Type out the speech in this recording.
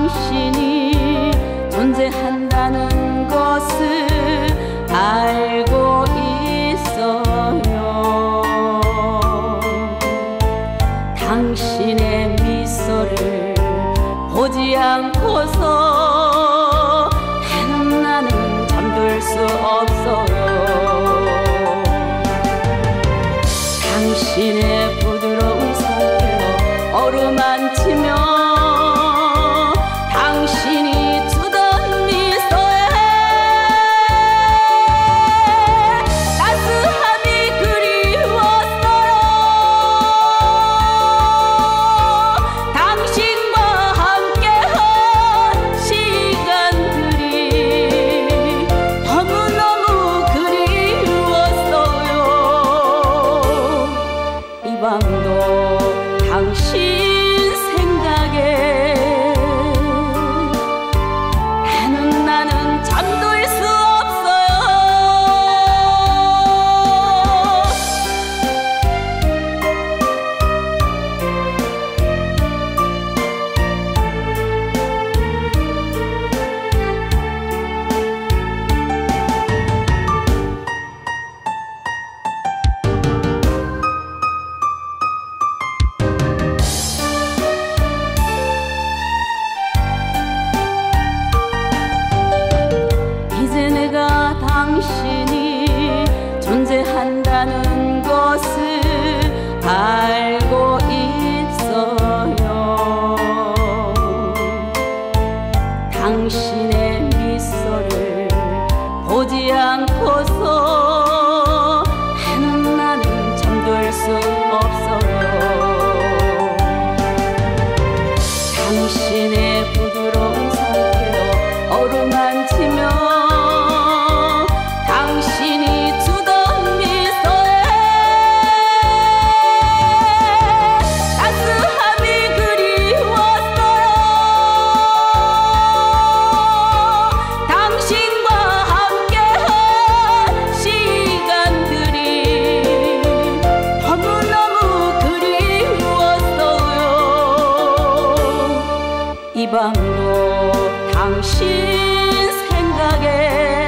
당신이 존재한다는 것을 알고 있어요. 당신의 미소를 보지 않고서 나는 잠들 수 없어요. 당신의 부드러운 손길로 어루만지며 당신이 주던 미소에 따스함이 그리웠어요. 당신과 함께한 시간들이 너무너무 그리웠어요. 이 밤도 당신 생각에 나는 잠들 수 없어요. 이제 내가 당신이 존재한다는 것을 알고 있어요. 당신의 미소를 보지 않고서 나는 잠들 수 없어요. 당신의 부드러운 손길로 어루만지며 당신이 주던 미소에 따스함이 그리웠어요. 당신과 함께한 시간들이 너무너무 그리웠어요. 이 밤도 당신 생각에